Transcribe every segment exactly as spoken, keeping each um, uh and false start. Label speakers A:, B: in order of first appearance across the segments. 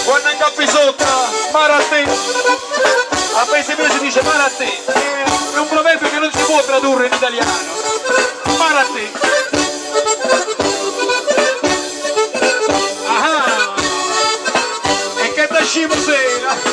A: quando incappi sotto, mare a te. A paese mio si dice mare a te, è un proverbio che non si può tradurre in italiano. Mare a te. Ah, e che da scimo sera.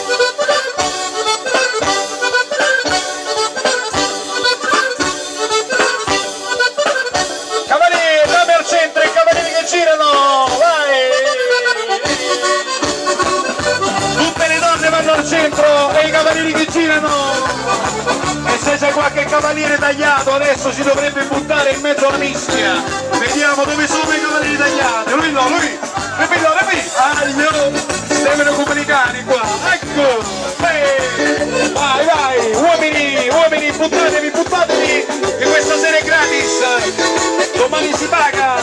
A: E i cavalieri che girano, e se c'è qualche cavaliere tagliato adesso si dovrebbe buttare in mezzo alla mischia. Vediamo dove sono i cavalieri tagliati. Lui no, lui ripito, ripito, aglio, devono comunicare qua, ecco, eh. Vai, vai, uomini, uomini, buttatevi, buttatevi, che questa sera è gratis, domani si paga.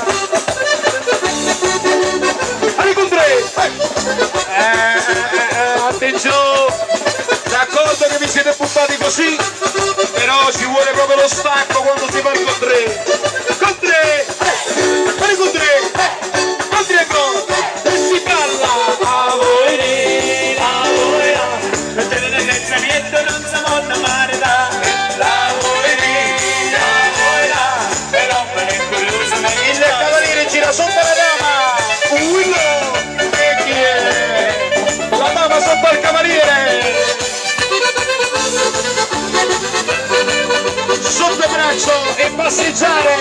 A: Arrivo con tre, eh, eh, eh, attenzione. D'accordo che vi siete buttati così, però ci vuole proprio lo stacco quando si va con tre. Con tre! Fai con tre! Con tre con! E si balla! A voi lì, a voi là, non te ne senza niente, non si vuole male da. La voi lì, a voi là, però me ne curioso me ne. Il cavaliere gira sotto la dama! Willow! E chi è? La dama sotto al cavaliere! Sotto braccio e passeggiare.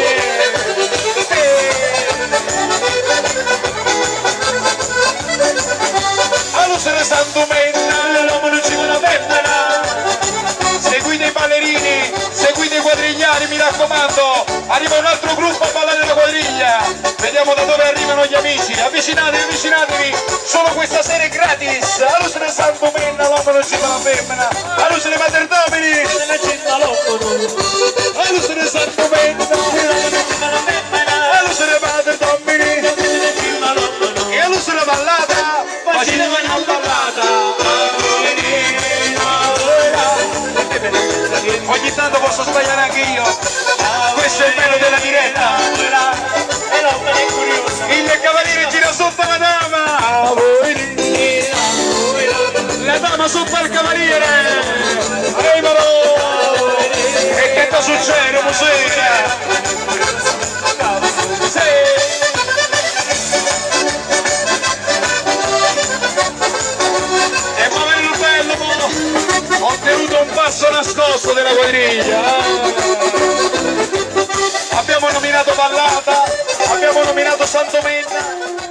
A: Allo se ne santo menna, l'uomo non ci vuole femmina. Seguite i ballerini, seguite i quadrigliari, mi raccomando. Arriva un altro gruppo a ballare la quadriglia. Vediamo da dove arrivano gli amici. Avvicinatevi, avvicinatevi. Solo questa sera è gratis. Allo se ne santo menna, l'uomo non ci vuole femmina. Allo se ne materdomini. Allo se ne santo menna, allo se ne madre dommini, e allo se ne ballata, facciamo una ballata. Ogni tanto posso sbagliare anche io, questo è il bello della diretta. Il cavaliere gira sotto la dama, la dama sotto al cavaliere, arrivano. E che cosa succede, musica? Sì. E muovere il bello, mo. Ho tenuto un passo nascosto della quadriglia. Abbiamo nominato Ballata, abbiamo nominato Santo Menna.